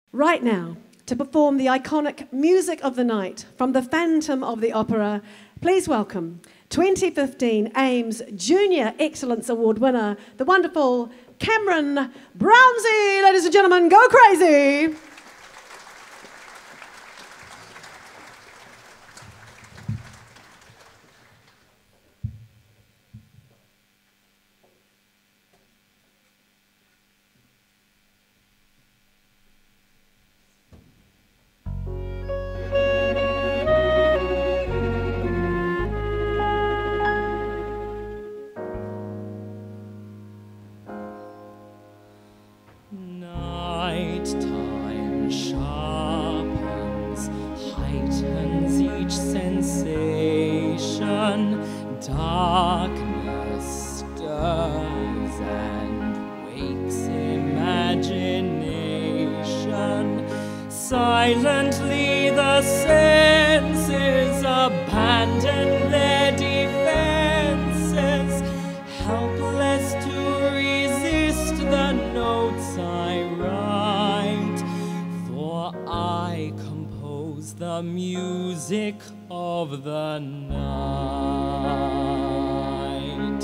Right now, to perform the iconic music of the night from The Phantom of the Opera, please welcome 2015 AIMES Junior Excellence Award winner, the wonderful Cameron Brownsey. Ladies and gentlemen, go crazy! Nighttime sharpens, heightens each sensation. Darkness stirs and wakes imagination. Silently the senses abandon their defenses, helpless to resist the notes I write, for I compose the music of the night.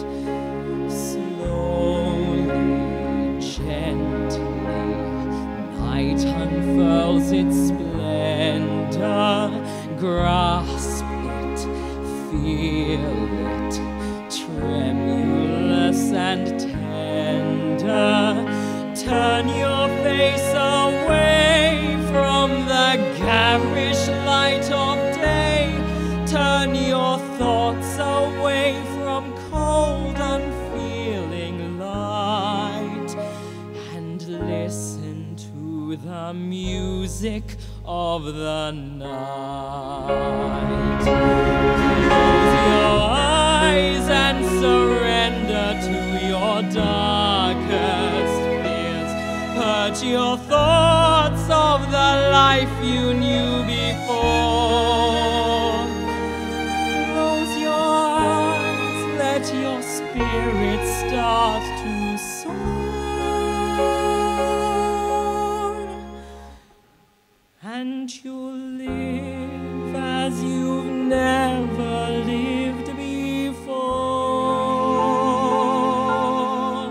Slowly, gently, night unfurls its splendor. Grasp it, feel it, tremulous and tender. Turn your face away from the garish light of day. Turn your thoughts away from cold, unfeeling light, and listen to the music of the night. Close your eyes and surrender to your darkest fears. Purge your thoughts of the life you knew before. Close your eyes, let your spirit start to soar, and you'll live as you've never lived before.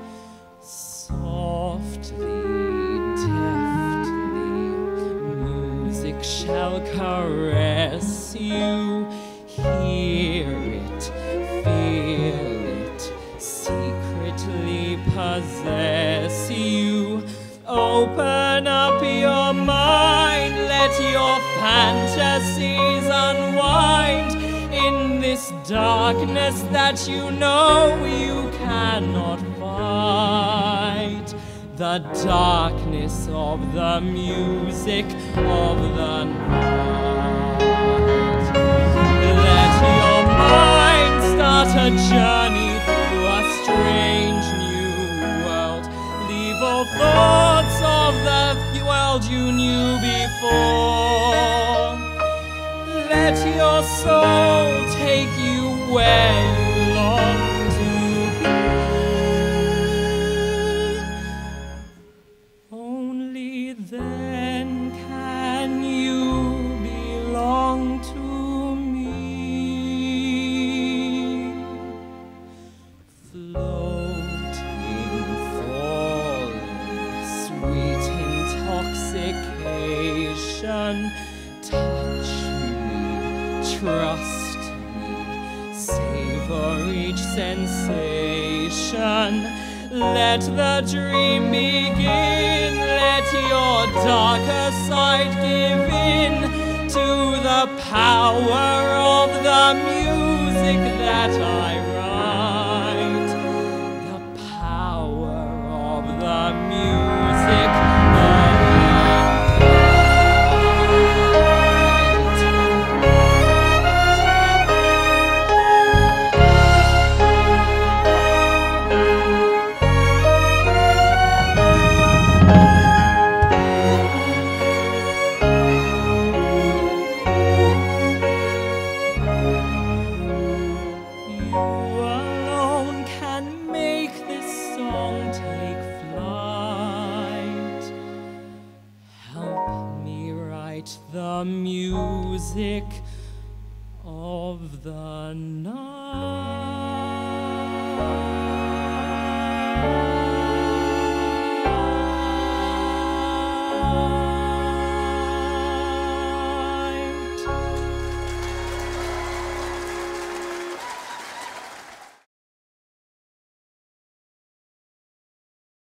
Softly, deftly, music shall caress you. Hear it, feel it, secretly possess you. Open up your mind, let your fantasies unwind in this darkness that you know you cannot fight. The darkness of the music of the night. Let your mind start a journey through a strange new world. Leave all thoughts of the world you knew before. Let your soul take you where you long to be. Only then can you belong to me. Floating, falling, sweet intoxication. Touch me, trust me, savor each sensation. Let the dream begin, let your darker side give in to the power of the music that I write. The power of the music of the the music of the night.